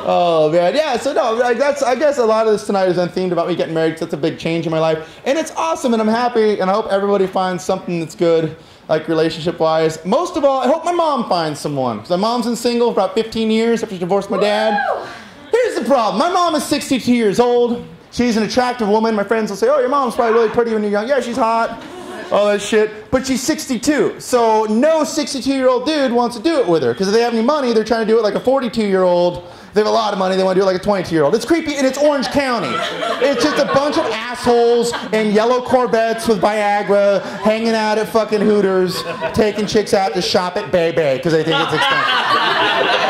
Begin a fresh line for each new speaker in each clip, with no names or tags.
Oh man, yeah. So no, like I guess a lot of this tonight is unthemed about me getting married. 'Cause that's a big change in my life, and it's awesome, and I'm happy, and I hope everybody finds something that's good, like relationship-wise. Most of all, I hope my mom finds someone. Because my mom's been single for about 15 years after she divorced my dad. Here's the problem: my mom is 62 years old. She's an attractive woman. My friends will say, "Oh, your mom's probably really pretty when you're young." Yeah, she's hot. All that shit. But she's 62. So no 62-year-old dude wants to do it with her. Because if they have any money, they're trying to do it like a 42-year-old. If they have a lot of money, they want to do it like a 22-year-old. It's creepy, and it's Orange County. It's just a bunch of assholes in yellow Corvettes with Viagra hanging out at fucking Hooters, taking chicks out to shop at Bay Bay because they think it's expensive.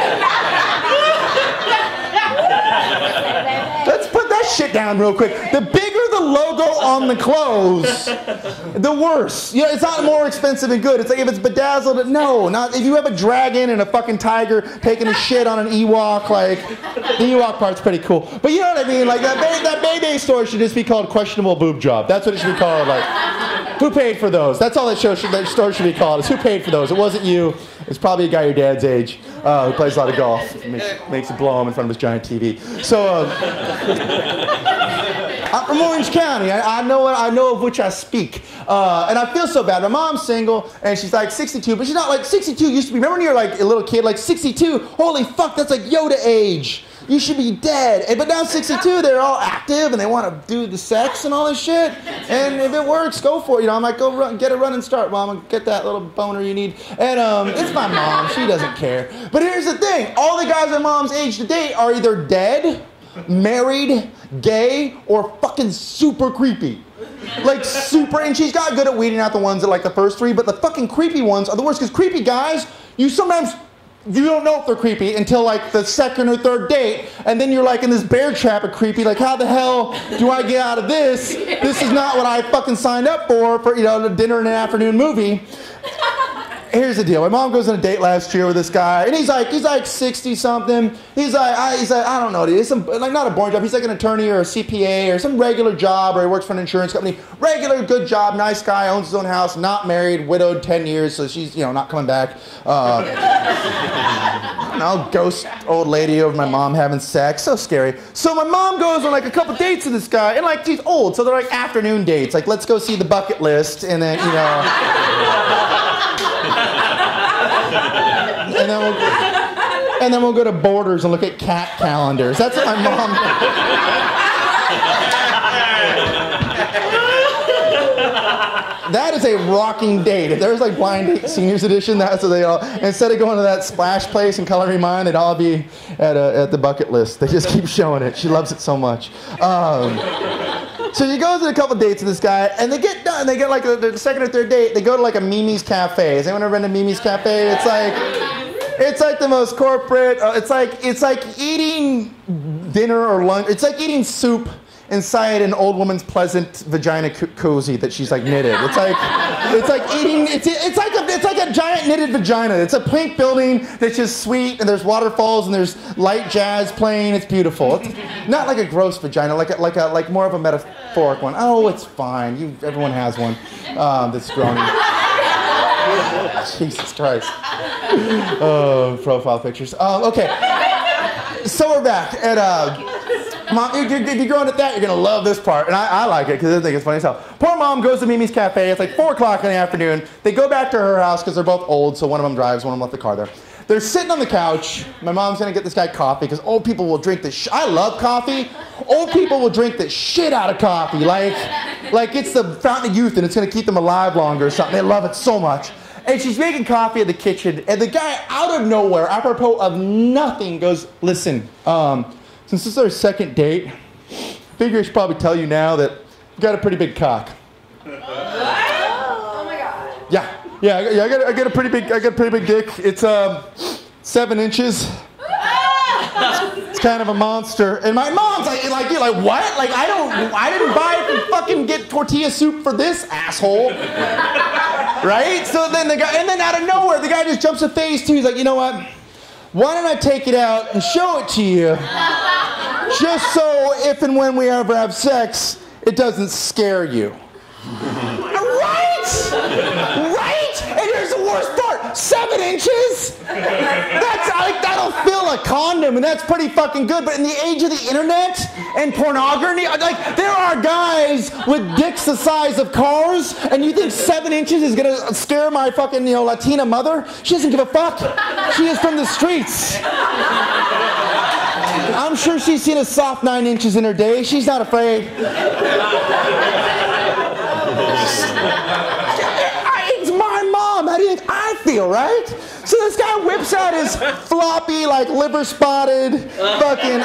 Let's put that shit down real quick. The bigger the logo on the clothes, the worse. Yeah, it's not more expensive and good. It's like if it's bedazzled, no. Not if you have a dragon and a fucking tiger taking a shit on an Ewok, like, the Ewok part's pretty cool. But you know what I mean? Like, that Bay Bay store should just be called Questionable Boob Job. That's what it should be called. Like, who paid for those? That's all that store should be called, is who paid for those. It wasn't you. It's probably a guy your dad's age who plays a lot of golf. Makes it blow him in front of his giant TV. So, I'm from Orange County. I know of which I speak. And I feel so bad. My mom's single, and she's like 62, but she's not like 62 used to be. Remember when you were like a little kid, like 62? Holy fuck, that's like Yoda age. You should be dead. But now 62, they're all active, and they want to do the sex and all this shit. And if it works, go for it. You know, I'm like, go run, get a running start, Mom. Get that little boner you need. And it's my mom. She doesn't care. But here's the thing. All the guys my mom's age to date are either dead, married, gay, or fucking super creepy. Like super, and she's got good at weeding out the ones that like the first three, but the fucking creepy ones are the worst, because creepy guys, you don't know if they're creepy until like the second or third date, and then you're like in this bear trap of creepy, like how the hell do I get out of this? This is not what I fucking signed up for you know, the dinner and an afternoon movie. Here's the deal. My mom goes on a date last year with this guy, and he's like 60-something. He's like, I don't know, dude. It's like not a boring job. He's like an attorney or a CPA or some regular job, or he works for an insurance company. Regular, good job, nice guy, owns his own house, not married, widowed 10 years, so she's, you know, not coming back. I don't know, ghost old lady over my mom having sex. So scary. So my mom goes on like a couple dates with this guy, and like he's old, so they're like afternoon dates. Like, let's go see the bucket list, and then, you know. And then we'll go to Borders and look at cat calendars. That's what my mom. That is a rocking date. If there's like Blind Date Seniors Edition, that's what they all. Instead of going to that splash place and coloring mine, they'd all be at the bucket list. They just keep showing it. She loves it so much. So she goes on a couple dates with this guy, and they get done. They get like the second or third date. They go to like a Mimi's Cafe. Has anyone ever been to Mimi's Cafe? It's like the most corporate. It's like eating dinner or lunch. It's like eating soup inside an old woman's pleasant vagina cozy that she's like knitted. It's like eating. It's like a giant knitted vagina. It's a pink building that's just sweet, and there's waterfalls and there's light jazz playing. It's beautiful. It's not like a gross vagina, like more of a metaphoric one. Oh, it's fine. Everyone has one that's groaning. Jesus Christ. Oh, profile pictures. Okay. So we're back at Mom, if you're growing at that, you're going to love this part. And I like it because I think it's funny as hell. Poor mom goes to Mimi's Cafe. It's like 4 o'clock in the afternoon. They go back to her house because they're both old, so one of them drives, one of them left the car there. They're sitting on the couch. My mom's going to get this guy coffee because old people will drink this. I love coffee. Old people will drink the shit out of coffee. Like it's the fountain of youth and it's going to keep them alive longer or something. They love it so much. And she's making coffee in the kitchen, and the guy, out of nowhere, apropos of nothing, goes, listen, since this is our second date, figure I should probably tell you now that you got a pretty big cock.
Oh my God.
Yeah, I got a pretty big dick. It's 7 inches. It's kind of a monster. And my mom's like what? Like I didn't buy it and fucking get tortilla soup for this asshole. Right? So then and then out of nowhere, the guy just jumps to phase 2. He's like, you know what? Why don't I take it out and show it to you? Just so if and when we ever have sex, it doesn't scare you. Right? Right? And here's the worst part. 7 inches? That's like, that'll fill a condom, and that's pretty fucking good. But in the age of the internet and pornography, like, there are guys with dicks the size of cars, and you think 7 inches is gonna scare my fucking, Latina mother? She doesn't give a fuck. She is from the streets. I'm sure she's seen a soft 9 inches in her day. She's not afraid. It's my mom. How do you think I feel, right? So this guy whips out his floppy, like liver spotted, fucking,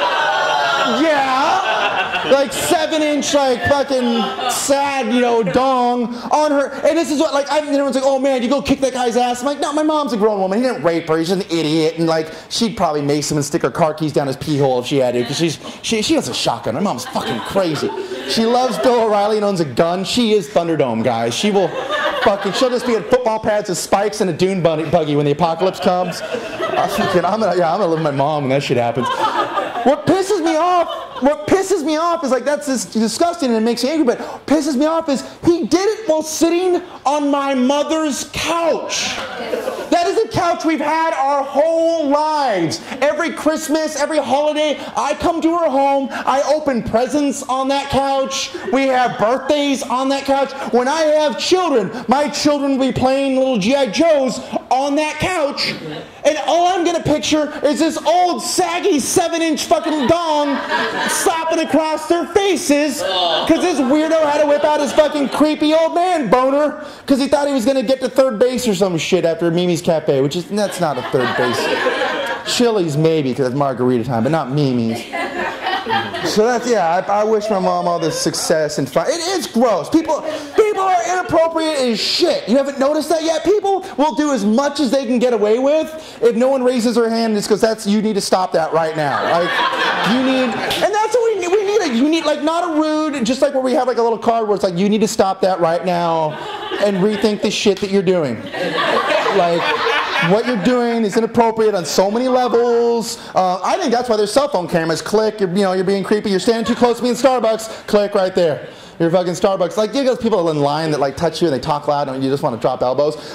like 7 inch, like fucking sad, dong on her. And this is what, like, everyone's like, oh man, you go kick that guy's ass. I'm like, no, my mom's a grown woman. He didn't rape her. He's just an idiot. And like, she'd probably mace him and stick her car keys down his pee hole if she had to, because she has a shotgun. My mom's fucking crazy. She loves Bill O'Reilly and owns a gun. She is Thunderdome, guys. She'll just be in football pads with spikes and a dune buggy when the apocalypse comes. I'm gonna live with my mom when that shit happens. What pisses me off is, like, that's just disgusting and it makes me angry, but what pisses me off is he did it while sitting on my mother's couch. That is a couch we've had our whole lives. Every Christmas, every holiday, I come to her home, I open presents on that couch, we have birthdays on that couch. When I have children, my children will be playing little G.I. Joes on that couch, and all I'm gonna picture is this old saggy 7 inch fucking dong slapping across their faces because this weirdo had to whip out his fucking creepy old man boner because he thought he was gonna get to third base or some shit after Mimi's Cafe, that's not a third base. Chili's maybe because it's margarita time, but not Mimi's. So I wish my mom all this success and fun. It is gross. People are inappropriate as shit. You haven't noticed that yet? People will do as much as they can get away with if no one raises their hand. It's because you need to stop that right now. Like, and that's what we need. You need, like, not a rude, just like where we have like a little card where it's like, you need to stop that right now and rethink the shit that you're doing. Like, what you're doing is inappropriate on so many levels. I think that's why there's cell phone cameras. Click, you're being creepy. You're standing too close to me in Starbucks. Click right there. You're fucking Starbucks. Like, you got people in line that like touch you and they talk loud and you just want to drop elbows.